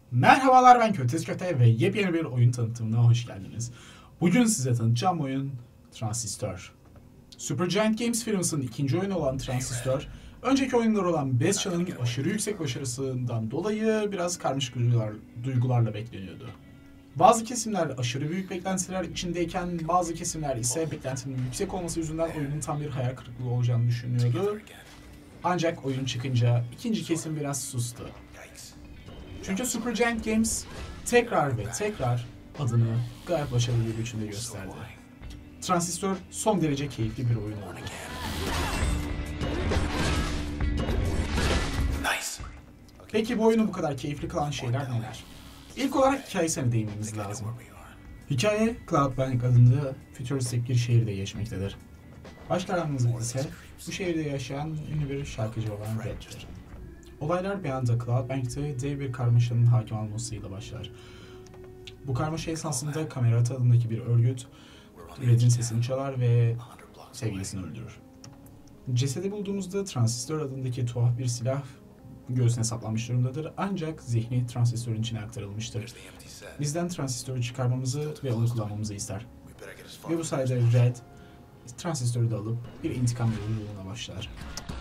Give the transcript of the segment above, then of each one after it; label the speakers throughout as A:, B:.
A: Merhabalar, ben Kötez Köte ve yepyeni bir oyun tanıtımına hoş geldiniz. Bugün size tanıtacağım oyun Transistor. Supergiant Games firmasının ikinci oyunu olan Transistor, önceki oyunlar olan Bastion'ın aşırı yüksek başarısından dolayı biraz karmaşık duygularla bekleniyordu. Bazı kesimler aşırı büyük beklentiler içindeyken bazı kesimler ise beklentinin yüksek olması yüzünden oyunun tam bir hayal kırıklığı olacağını düşünüyordu. Ancak oyun çıkınca ikinci kesim biraz sustu. Çünkü Supergiant Games tekrar ve tekrar adını gayet başarılı bir biçimde gösterdi. Transistor son derece keyifli bir oyun oldu. Peki bu oyunu bu kadar keyifli kılan şeyler neler? İlk olarak hikayesine değinmemiz lazım. Hikaye, Cloudbank adında fütüristik bir şehirde geçmektedir. Baş kahramanımız ise bu şehirde yaşayan ünlü bir şarkıcı olan Red'dir. Olaylar bir anda Cloudbank'te dev bir karmaşanın hakim olmasıyla başlar. Bu karmaşa esnasında Camerata adındaki bir örgüt Red'in sesini çalar ve sevgilisini öldürür. Cesedi bulduğumuzda Transistor adındaki tuhaf bir silah göğsüne saplanmış durumdadır, ancak zihni transistörün içine aktarılmıştır. Bizden transistörü çıkarmamızı ve onu kullanmamızı ister. Ve bu sayede Red, transistörü de alıp bir intikam yolculuğuna başlar.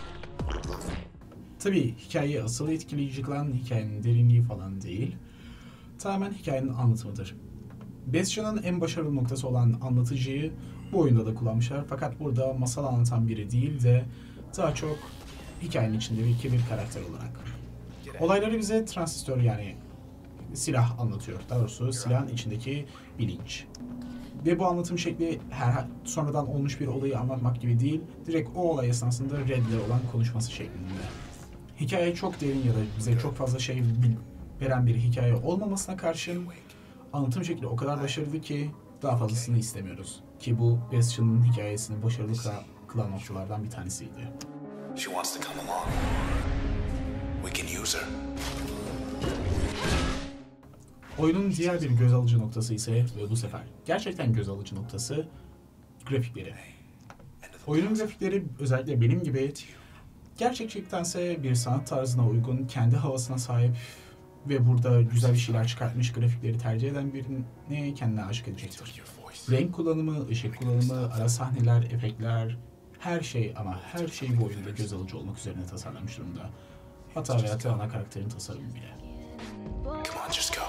A: Tabii hikayeyi asıl etkileyici kılan hikayenin derinliği falan değil, tamamen hikayenin anlatımıdır. Bastion'ın en başarılı noktası olan anlatıcıyı bu oyunda da kullanmışlar, fakat burada masal anlatan biri değil de daha çok hikayenin içindeki bir karakter olarak. Olayları bize transistör, yani silah anlatıyor. Daha doğrusu silahın içindeki bilinç. Ve bu anlatım şekli sonradan olmuş bir olayı anlatmak gibi değil, direkt o olay esnasında Red'le olan konuşması şeklinde. Hikaye çok derin ya da bize çok fazla şey veren bir hikaye olmamasına karşın anlatım şekli o kadar başarılı ki daha fazlasını istemiyoruz. Ki bu Bastion'ın hikayesini başarılı kılan noktalardan bir tanesiydi. She wants to come along. We can use her. Oyunun diğer bir göz alıcı noktası ise, ve bu sefer gerçekten göz alıcı noktası, grafikleri. Oyunun grafikleri özellikle benim gibi gerçektense bir sanat tarzına uygun, kendi havasına sahip ve burada güzel bir şeyler çıkartmış grafikleri tercih eden birini kendine aşık edecektir. Renk kullanımı, ışık kullanımı, ara sahneler, efektler, her şey ama her şey bu oyunda göz alıcı olmak üzerine tasarlanmış durumda. Hatta ve ana karakterin tasarımı bile. Come on, just go.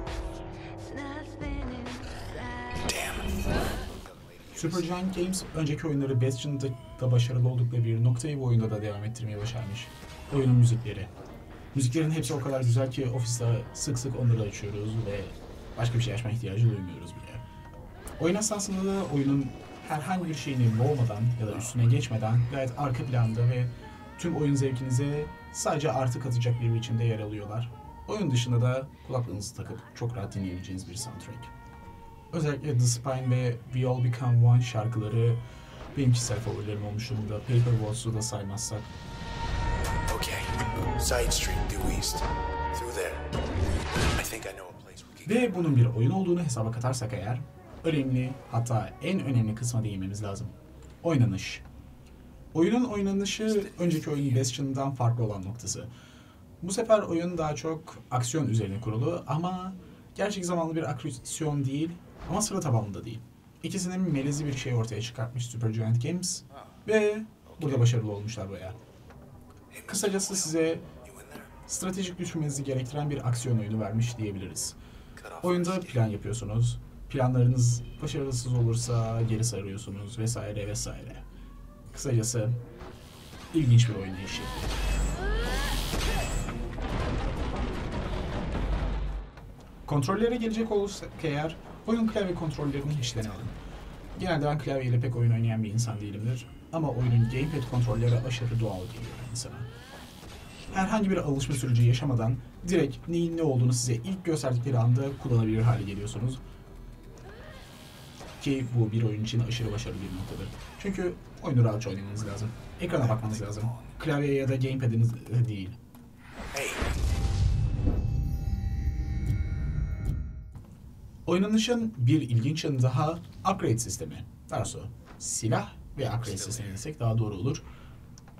A: Supergiant Games önceki oyunları Bastion'da da başarılı oldukları bir noktayı bu oyunda da devam ettirmeye başarmış. Oyunun müzikleri. Müziklerin hepsi o kadar güzel ki ofiste sık sık onları açıyoruz ve başka bir şey açma ihtiyacı duymuyoruz bile. Oyun esnasında da oyunun herhangi bir şeyini boğmadan ya da üstüne geçmeden gayet arka planda ve tüm oyun zevkinize sadece artı katacak bir biçimde yer alıyorlar. Oyun dışında da kulaklığınızı takıp çok rahat dinleyebileceğiniz bir soundtrack. Özellikle The Spine ve We All Become One şarkıları benim kişisel favorilerim olmuş durumda. Paper Waltz'u da saymazsak.
B: Okay. Side street due east. Through there. I think I know a place we can.
A: Ve bunun bir oyun olduğunu hesaba katarsak eğer, önemli, hatta en önemli kısma değinmemiz lazım. Oynanış. Oyunun oynanışı önceki oyun Bastion'dan farklı olan noktası. Bu sefer oyun daha çok aksiyon üzerine kurulu ama gerçek zamanlı bir aksiyon değil ama sıra tabanlı da değil. İkisinin melezi bir şey ortaya çıkartmış Supergiant Games ve burada başarılı olmuşlar bayağı. Kısacası size stratejik düşünmenizi gerektiren bir aksiyon oyunu vermiş diyebiliriz. Oyunda plan yapıyorsunuz. Planlarınız başarısız olursa geri sarıyorsunuz vesaire vesaire. Kısacası ilginç bir oynayış. Kontrollere gelecek olursak eğer, oyun klavye kontrollerini hiç denemedim. Genelde ben klavyeyle pek oyun oynayan bir insan değilimdir. Ama oyunun gamepad kontrolleri aşırı doğal geliyor insana. Herhangi bir alışma süreci yaşamadan direkt neyin ne olduğunu size ilk gösterdikleri anda kullanabilir hale geliyorsunuz. Ki bu bir oyun için aşırı başarılı bir noktadır. Çünkü oyunu rahatça oynamanız lazım. Ekrana bakmanız lazım. Klavye ya da gamepad'iniz değil. Oynanışın bir ilginç yanı daha upgrade sistemi. Daha sonra silah ve upgrade sistemi desek daha doğru olur.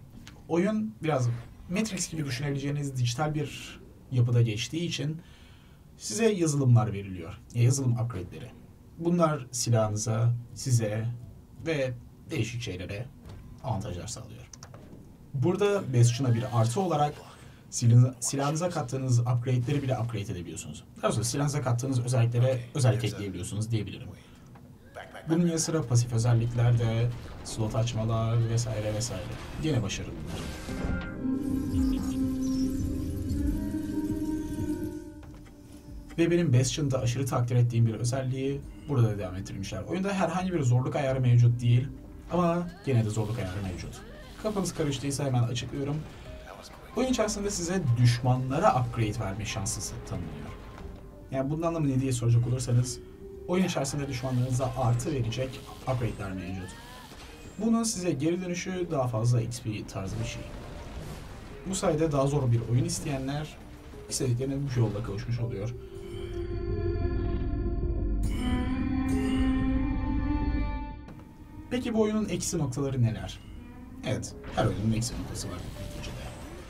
A: Oyun biraz Matrix gibi düşünebileceğiniz dijital bir yapıda geçtiği için Size yazılımlar veriliyor. Yazılım upgrade'leri. Bunlar silahınıza, size ve değişik şeylere avantajlar sağlıyor. Burada Bastion'a bir artı olarak silahınıza kattığınız upgrade'leri bile upgrade edebiliyorsunuz. Daha sonra silahınıza kattığınız özelliklere özellik ekleyebiliyorsunuz diyebilirim. Bunun yanı sıra pasif özellikler de, slot açmalar vesaire vesaire. Yine başarılılar. Ve benim Bastion'da aşırı takdir ettiğim bir özelliği burada da devam ettirmişler. Oyunda herhangi bir zorluk ayarı mevcut değil ama gene de zorluk ayarı mevcut. Kafanız karıştıysa hemen açıklıyorum. Oyun içerisinde size düşmanlara upgrade verme şansı tanınıyor. Yani bunun anlamı ne diye soracak olursanız, oyun içerisinde düşmanlarınıza artı verecek upgrade'ler mevcut. Bunun size geri dönüşü daha fazla XP tarzı bir şey. Bu sayede daha zor bir oyun isteyenler istediklerine bu yolda kavuşmuş oluyor. Peki bu oyunun eksi noktaları neler? Evet, her oyunun eksi noktası var neticede.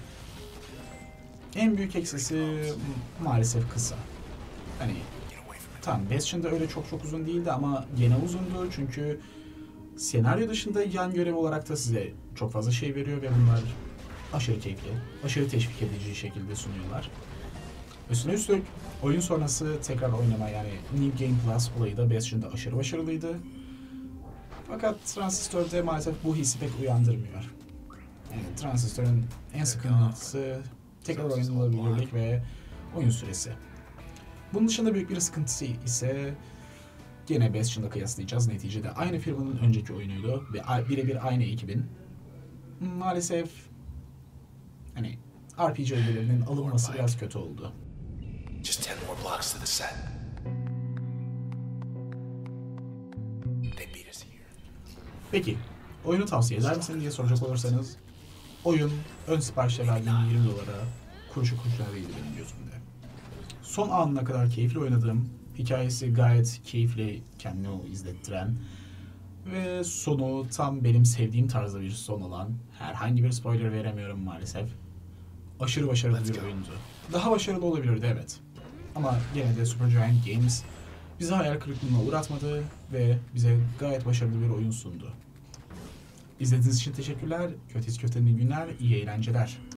A: En büyük eksisi maalesef kısa. Hani tamam, Bastion'da öyle çok uzun değildi ama gene uzundu çünkü senaryo dışında yan görev olarak da size çok fazla şey veriyor ve bunlar aşırı keyifli, aşırı teşvik edici şekilde sunuyorlar. Üstüne üstlük oyun sonrası tekrar oynama, yani New Game Plus olayı da Bastion'da aşırı başarılıydı. Fakat Transistor'da maalesef bu hissi pek uyandırmıyor. Yani Transistor'un en sıkıntısı tekrar oynanabilirlik ve oyun süresi. Bunun dışında büyük bir sıkıntısı ise gene Bastion'la kıyaslayacağız. Neticede aynı firmanın önceki oyunuydu ve birebir aynı ekibin. Maalesef hani RPG ögelerinin alınması biraz kötü oldu.
B: Just 10 more blocks to the set. They beat us here.
A: Peki, oyunu tavsiye eder misin diye soracak olursanız, oyun ön siparişle verdiğim $20 kuruşu kuruşuna değildi benim gözümde. Son anına kadar keyifli oynadığım, hikayesi gayet keyifli, kendini o izlettiren ve sonu tam benim sevdiğim tarzda bir son olan, herhangi bir spoiler veremiyorum maalesef, aşırı başarılı bir oyundu. Daha başarılı olabilirdi evet. Ama gene de Supergiant Games bizi hayal kırıklığına uğratmadı ve bize gayet başarılı bir oyun sundu. İzlediğiniz için teşekkürler. Kötüyüz Köte'nin günler, iyi eğlenceler.